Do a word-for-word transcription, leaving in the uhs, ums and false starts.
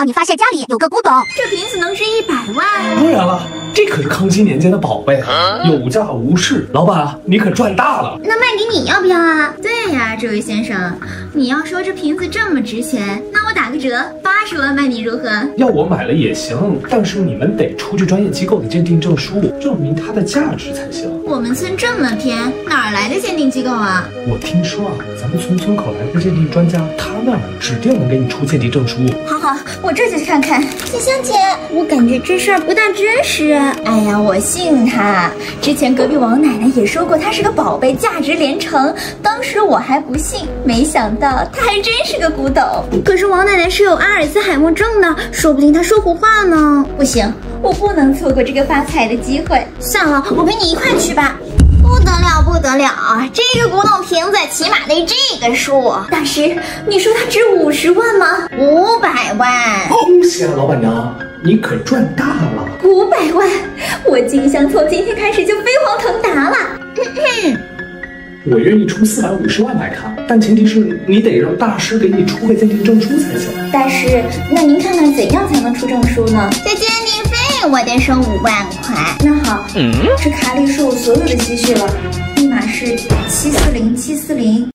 好你发现家里有个古董， 这瓶子能值一百万？ 当然了，这可是康熙年间的宝贝，有价无市。老板，你可赚大了。 那卖给你要不要啊？对呀，这位先生，你要说这瓶子这么值钱，那我打个折，八十万卖你如何？ 要我买了也行，但是你们得出具专业机构的鉴定证书，证明它的价值才行。 我们村这么偏，哪儿来的鉴定机构啊？ 我听说啊，咱们村村口来个鉴定专家，他那儿指定能给你出鉴定证书。 好好，我这就去看看。静香姐，我感觉这事儿不大真实。哎呀，我信他。之前隔壁王奶奶也说过，它是个宝贝，价值连城。当时我还不信，没想到它还真是个古董。可是王奶奶是有阿尔兹海默症的，说不定她说胡话呢。不行，我不能错过这个发财的机会。算了，我陪你一块去吧。不得了，不得了！这个古董瓶子起码得这个数。大师，你说它值五十万吗？五百万！ 恭喜啊，老板娘，你可赚大了！ 五百万！我静香从今天开始就飞黄腾达了。 我愿意出四百五十万买它，但前提是你得让大师给你出个鉴定证书才行。 大师，那您看看怎样才能出证书呢？这鉴定费我得收五万块。那好，嗯，这卡里是我所有的积蓄了，密码是七四零七四零。